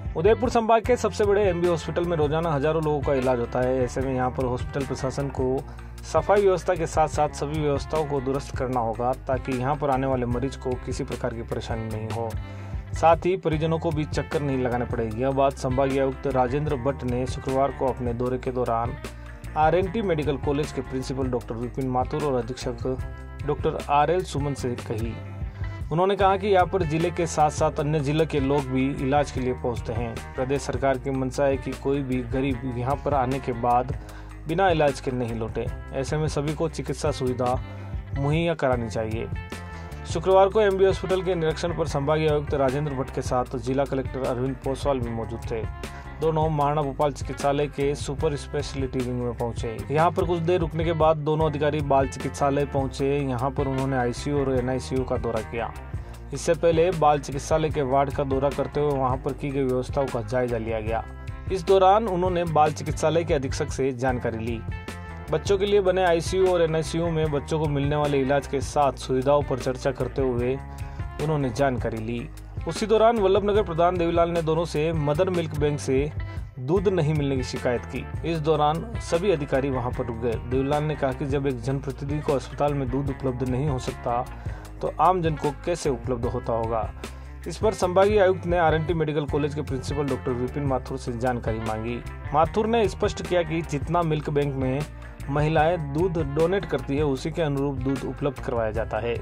उदयपुर संभाग के सबसे बड़े एमबी हॉस्पिटल में रोजाना हजारों लोगों का इलाज होता है। ऐसे में यहाँ पर हॉस्पिटल प्रशासन को सफाई व्यवस्था के साथ साथ सभी व्यवस्थाओं को दुरुस्त करना होगा ताकि यहाँ पर आने वाले मरीज को किसी प्रकार की परेशानी नहीं हो, साथ ही परिजनों को भी चक्कर नहीं लगाने पड़ेगी। यह बात संभागीय आयुक्त राजेंद्र भट्ट ने शुक्रवार को अपने दौरे के दौरान RNT मेडिकल कॉलेज के प्रिंसिपल डॉक्टर विपिन माथुर और अधीक्षक डॉक्टर RL सुमन से कही। उन्होंने कहा कि यहाँ पर जिले के साथ साथ अन्य जिले के लोग भी इलाज के लिए पहुँचते हैं। प्रदेश सरकार की मंशा है कि कोई भी गरीब यहाँ पर आने के बाद बिना इलाज के नहीं लौटे। ऐसे में सभी को चिकित्सा सुविधा मुहैया करानी चाहिए। शुक्रवार को एमबी हॉस्पिटल के निरीक्षण पर संभागीय आयुक्त राजेंद्र भट्ट के साथ जिला कलेक्टर अरविंद पोसवाल भी मौजूद थे। दोनों महाराणा भोपाल चिकित्सालय के सुपर स्पेशलिटी विंग में पहुंचे। यहाँ पर कुछ देर रुकने के बाद दोनों अधिकारी बाल चिकित्सालय पहुंचे। यहाँ पर उन्होंने ICU और NICU का दौरा किया। इससे पहले बाल चिकित्सालय के वार्ड का दौरा करते हुए वहाँ पर की गई व्यवस्थाओं का जायजा लिया गया। इस दौरान उन्होंने बाल चिकित्सालय के अधीक्षक से जानकारी ली। बच्चों के लिए बने ICU और NICU में बच्चों को मिलने वाले इलाज के साथ सुविधाओं पर चर्चा करते हुए उन्होंने जानकारी ली। उसी दौरान वल्लभनगर प्रधान देवीलाल ने दोनों से मदर मिल्क बैंक से दूध नहीं मिलने की शिकायत की। इस दौरान सभी अधिकारी वहां पर रुक गए। देवीलाल ने कहा कि जब एक जनप्रतिनिधि को अस्पताल में दूध उपलब्ध नहीं हो सकता तो आम जन को कैसे उपलब्ध होता होगा। इस पर संभागीय आयुक्त ने RNT मेडिकल कॉलेज के प्रिंसिपल डॉक्टर विपिन माथुर से जानकारी मांगी। माथुर ने स्पष्ट किया कि जितना मिल्क बैंक में महिलाएं दूध डोनेट करती है उसी के अनुरूप दूध उपलब्ध करवाया जाता है।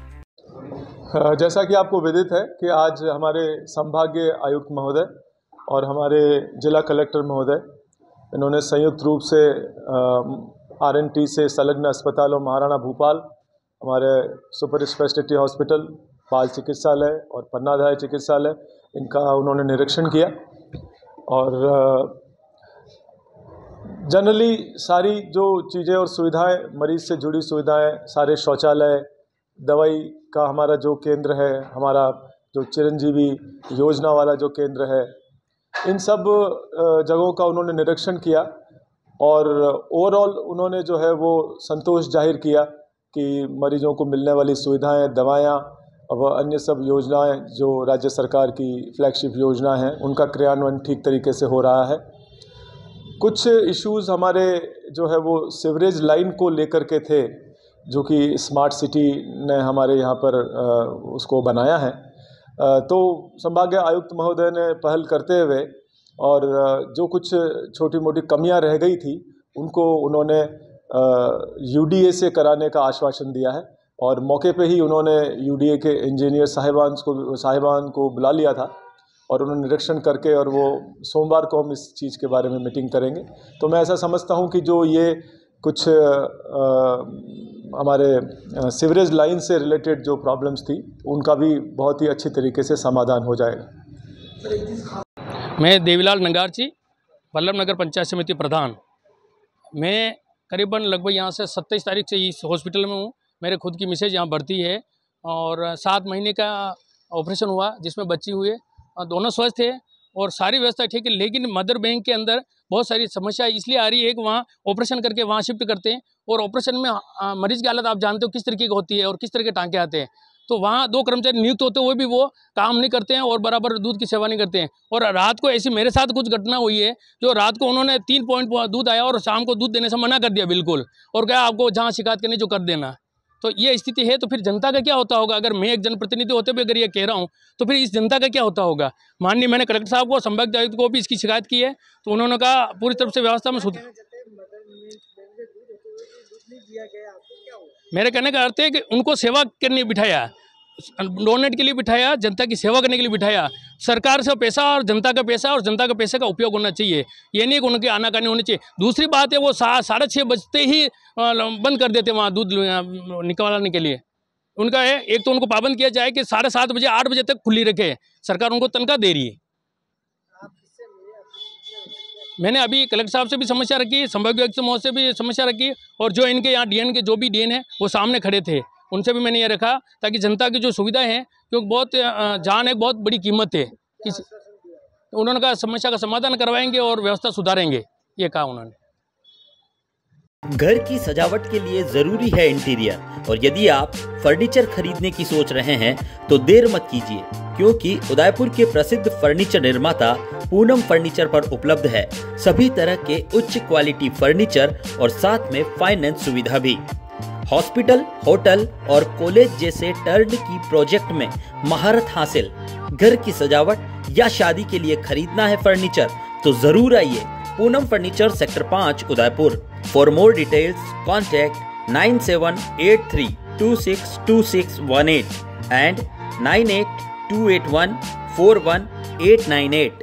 जैसा कि आपको विदित है कि आज हमारे संभागीय आयुक्त महोदय और हमारे जिला कलेक्टर महोदय इन्होंने संयुक्त रूप से RNT से संलग्न अस्पतालों महाराणा भोपाल, हमारे सुपर स्पेशलिटी हॉस्पिटल, बाल चिकित्सालय और पन्नाधाय चिकित्सालय, इनका उन्होंने निरीक्षण किया। और जनरली सारी जो चीज़ें और सुविधाएं, मरीज से जुड़ी सुविधाएं, सारे शौचालय, दवाई का हमारा जो केंद्र है, हमारा जो चिरंजीवी योजना वाला जो केंद्र है, इन सब जगहों का उन्होंने निरीक्षण किया और ओवरऑल उन्होंने जो है वो संतोष जाहिर किया कि मरीजों को मिलने वाली सुविधाएं, दवाइयाँ व अन्य सब योजनाएं जो राज्य सरकार की फ्लैगशिप योजना हैं उनका क्रियान्वयन ठीक तरीके से हो रहा है। कुछ इश्यूज़ हमारे जो है वो सीवरेज लाइन को लेकर के थे, जो कि स्मार्ट सिटी ने हमारे यहाँ पर उसको बनाया है। तो संभागीय आयुक्त महोदय ने पहल करते हुए और जो कुछ छोटी मोटी कमियां रह गई थी उनको उन्होंने UDA से कराने का आश्वासन दिया है और मौके पे ही उन्होंने UDA के इंजीनियर साहिबान को बुला लिया था और उन्होंने निरीक्षण करके, और वो सोमवार को हम इस चीज़ के बारे में मीटिंग करेंगे। तो मैं ऐसा समझता हूँ कि जो ये कुछ हमारे सीवरेज लाइन से रिलेटेड जो प्रॉब्लम्स थी उनका भी बहुत ही अच्छी तरीके से समाधान हो जाएगा। मैं देवीलाल नंगारची, वल्लभनगर पंचायत समिति प्रधान। मैं करीबन लगभग यहाँ से 27 तारीख से इस हॉस्पिटल में हूँ। मेरे खुद की मिसेज यहाँ भर्ती है और 7 महीने का ऑपरेशन हुआ जिसमें बच्ची हुई, दोनों स्वस्थ थे और सारी व्यवस्था ठीक है। लेकिन मदर बैंक के अंदर बहुत सारी समस्या इसलिए आ रही है कि वहाँ ऑपरेशन करके वहाँ शिफ्ट करते हैं और ऑपरेशन में मरीज की हालत आप जानते हो किस तरीके की होती है और किस तरह के टाँके आते हैं। तो वहाँ 2 कर्मचारी नियुक्त होते हुए भी वो काम नहीं करते हैं और बराबर दूध की सेवा नहीं करते हैं। और रात को ऐसी मेरे साथ कुछ घटना हुई है जो रात को उन्होंने 3 पॉइंट दूध आया और शाम को दूध देने से मना कर दिया बिल्कुल, और क्या आपको जहाँ शिकायत करनी जो कर देना। तो ये स्थिति है। तो फिर जनता का क्या होता होगा? अगर मैं एक जनप्रतिनिधि होते हुए अगर ये कह रहा हूँ तो फिर इस जनता का क्या होता होगा? माननीय मैंने कलेक्टर साहब को, संभागीय आयुक्त को भी इसकी शिकायत की है तो उन्होंने कहा पूरी तरफ से व्यवस्था में सुधार। मेरे कहने का अर्थ है कि उनको सेवा करने बिठाया, डोनेट के लिए बिठाया, जनता की सेवा करने के लिए बिठाया। सरकार से पैसा और जनता का पैसा और जनता के पैसे का उपयोग होना चाहिए, ये नहीं कि उनके आनाकानी होनी चाहिए। दूसरी बात है वो 6:30 बजते ही बंद कर देते वहाँ दूध निकालने के लिए। उनका है एक तो उनको पाबंद किया जाए कि 7:30 बजे 8 बजे तक खुली रखे। सरकार उनको तनख्वाह दे रही है। मैंने अभी कलेक्टर साहब से भी समस्या रखी, संभागीय आयुक्त महोदय से भी समस्या रखी और जो इनके यहाँ DN के जो भी DN है वो सामने खड़े थे, उनसे भी मैंने ये रखा ताकि जनता की जो सुविधा है, क्योंकि बहुत जान एक बहुत बड़ी कीमत है। उन्होंने कहा समस्या का समाधान करवाएंगे और व्यवस्था सुधारेंगे, ये कहा उन्होंने। घर की सजावट के लिए जरूरी है इंटीरियर, और यदि आप फर्नीचर खरीदने की सोच रहे हैं तो देर मत कीजिए, क्योंकि उदयपुर के प्रसिद्ध फर्नीचर निर्माता पूनम फर्नीचर पर उपलब्ध है सभी तरह के उच्च क्वालिटी फर्नीचर और साथ में फाइनेंस सुविधा भी। हॉस्पिटल, होटल और कॉलेज जैसे टर्नकी प्रोजेक्ट में महारत हासिल। घर की सजावट या शादी के लिए खरीदना है फर्नीचर तो जरूर आइए Poonam furniture, sector 5, Udaipur. For more details contact 9783262618 and 9828141898।